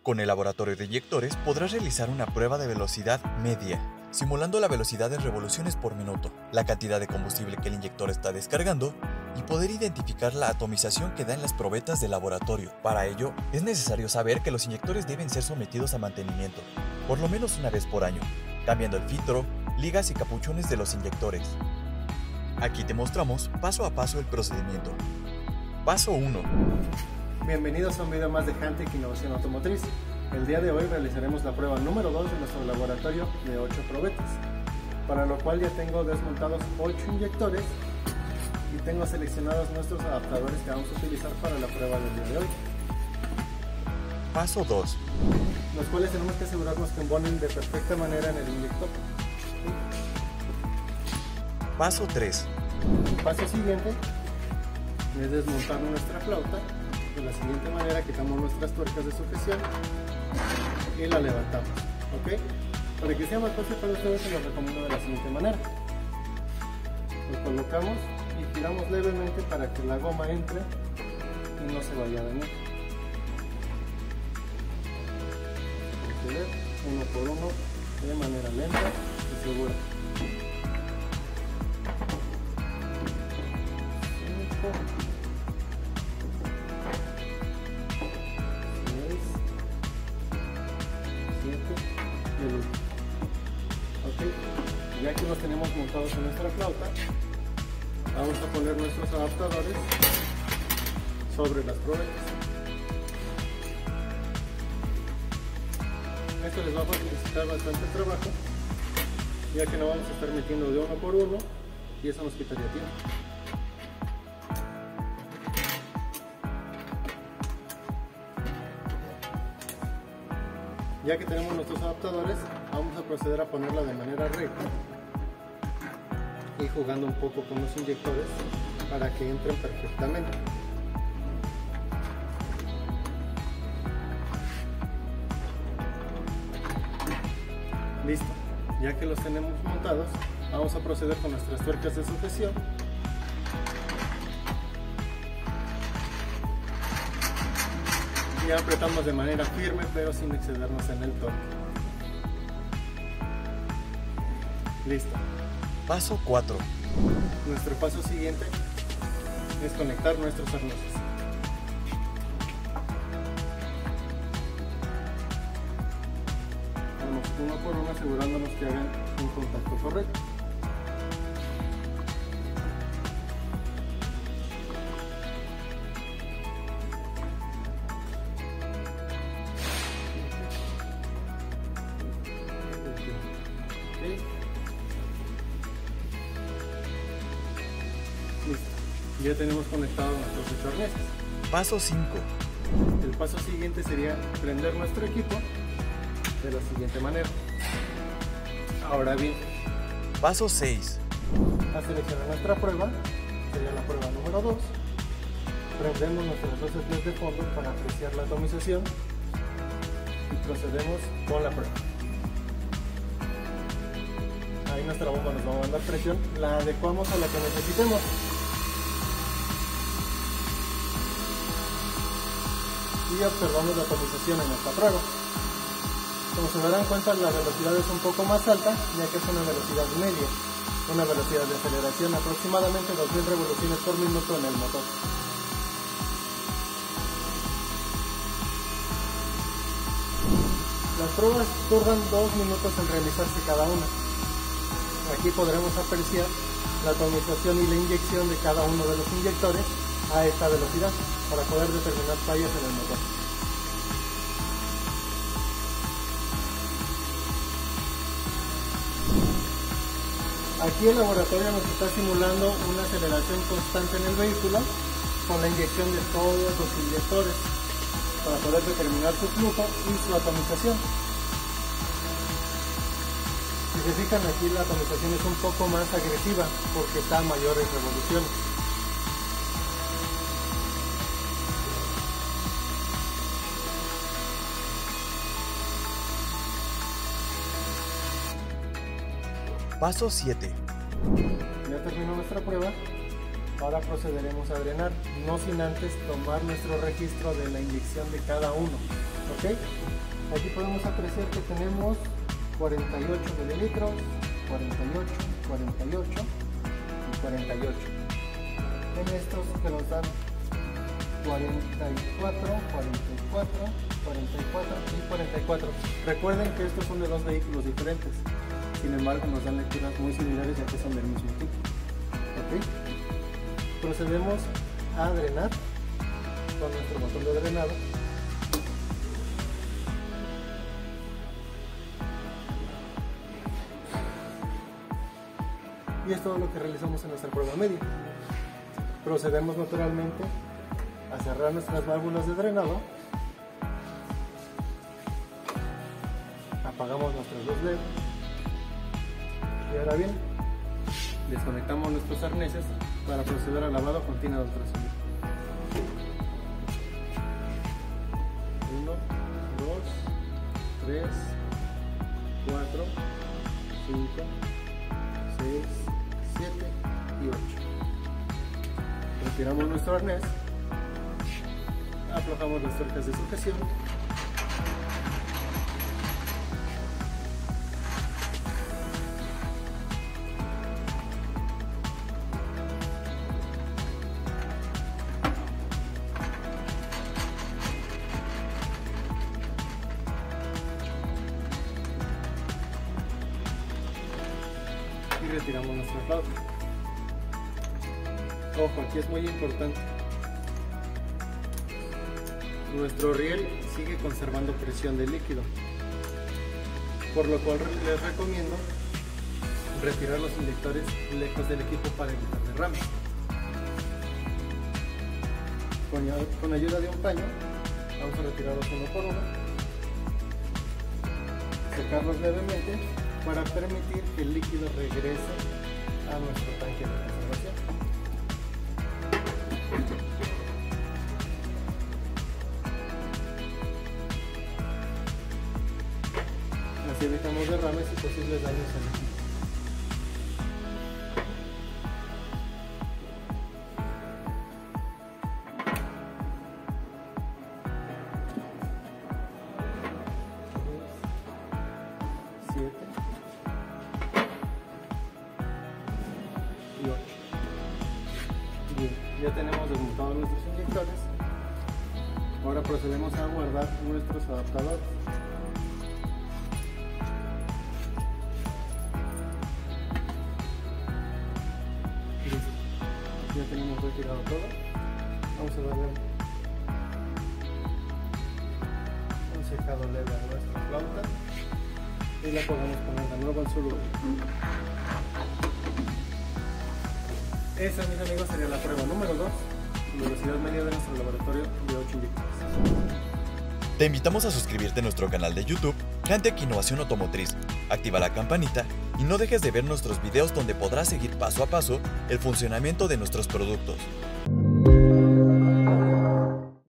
Con el laboratorio de inyectores podrás realizar una prueba de velocidad media, simulando la velocidad en revoluciones por minuto, la cantidad de combustible que el inyector está descargando y poder identificar la atomización que da en las probetas del laboratorio. Para ello, es necesario saber que los inyectores deben ser sometidos a mantenimiento, por lo menos una vez por año, cambiando el filtro, ligas y capuchones de los inyectores. Aquí te mostramos paso a paso el procedimiento. Paso 1. Bienvenidos a un video más de Hantec Innovación Automotriz. El día de hoy realizaremos la prueba número 2 de nuestro laboratorio de 8 probetas, para lo cual ya tengo desmontados 8 inyectores y tengo seleccionados nuestros adaptadores que vamos a utilizar para la prueba del día de hoy. Paso 2. Los cuales tenemos que asegurarnos que embonen de perfecta manera en el inyector. Paso 3. El paso siguiente es desmontar nuestra flauta. De la siguiente manera, quitamos nuestras tuercas de sujeción y la levantamos, ¿ok? Para que sea más fácil para ustedes, se los recomiendo de la siguiente manera. Lo colocamos y giramos levemente para que la goma entre y no se vaya a dañar. Proceder uno por uno de manera lenta y segura. 5, 6, 7 y el último. Ok, ya que los tenemos montados en nuestra flauta, vamos a poner nuestros adaptadores sobre las probetas. Esto les va a facilitar bastante el trabajo, ya que no vamos a estar metiendo de uno por uno y eso nos quitaría tiempo. Ya que tenemos nuestros adaptadores, vamos a proceder a ponerla de manera recta y jugando un poco con los inyectores para que entren perfectamente. Listo, ya que los tenemos montados, vamos a proceder con nuestras tuercas de sujeción. Y apretamos de manera firme pero sin excedernos en el torque. Listo. Paso 4. Nuestro paso siguiente es conectar nuestros arneses. Vamos uno por uno asegurándonos que hagan un contacto correcto. Listo. Ya tenemos conectados nuestros 8 arneses. Paso 5. El paso siguiente sería prender nuestro equipo de la siguiente manera. Ahora bien, Paso 6. a seleccionar nuestra prueba, sería la prueba número 2. Prendemos nuestros 12 pies de fondo para apreciar la atomización y procedemos con la prueba. Ahí nuestra bomba nos va a mandar presión, la adecuamos a la que necesitemos. Y observamos la atomización en nuestra prueba. Como se darán cuenta, la velocidad es un poco más alta, ya que es una velocidad media, una velocidad de aceleración aproximadamente 2000 revoluciones por minuto en el motor. Las pruebas tardan 2 minutos en realizarse cada una. Aquí podremos apreciar la atomización y la inyección de cada uno de los inyectores a esta velocidad para poder determinar fallas en el motor. Aquí el laboratorio nos está simulando una aceleración constante en el vehículo con la inyección de todos los inyectores para poder determinar su flujo y su atomización. Si se fijan, aquí la atomización es un poco más agresiva porque está a mayores revoluciones. Paso 7. Ya terminó nuestra prueba. Ahora procederemos a drenar, no sin antes tomar nuestro registro de la inyección de cada uno. ¿Ok? Aquí podemos apreciar que tenemos 48 mililitros, 48, 48 y 48. En estos que nos dan 44, 44, 44 y 44. Recuerden que estos son de dos vehículos diferentes, sin embargo nos dan lecturas muy similares ya que son del mismo tipo. ¿Ok? Procedemos a drenar con nuestro botón de drenado. Y es todo lo que realizamos en nuestra prueba media. Procedemos naturalmente a cerrar nuestras válvulas de drenado. Apagamos nuestras dos LED. Y ahora bien, desconectamos nuestros arneses para proceder al lavado continuo ultrasonido. 1, 2, 3, 4, 5, 6, 7 y 8. Retiramos nuestro arnés, aflojamos las tuercas de sujeción y retiramos nuestra flauta. Ojo, aquí es muy importante. Nuestro riel sigue conservando presión de líquido, por lo cual les recomiendo retirar los inyectores lejos del equipo para evitar derrames. Con ayuda de un paño vamos a retirarlos uno por uno, secarlos levemente para permitir que el líquido regrese a nuestro tanque de conservación. Así evitamos derrames y posibles daños al equipo. Y 8. Bien, ya tenemos desmontados nuestros inyectores. Ahora procedemos a guardar nuestros adaptadores. Listo. Ya tenemos retirado todo. Vamos a darle un secado leve a nuestra flauta y la podemos poner de nuevo en su lugar. Esa, mis amigos, sería la prueba número 2, velocidad media de nuestro laboratorio de 8 inyectores. Te invitamos a suscribirte a nuestro canal de YouTube, Cantec Innovación Automotriz, activa la campanita y no dejes de ver nuestros videos donde podrás seguir paso a paso el funcionamiento de nuestros productos.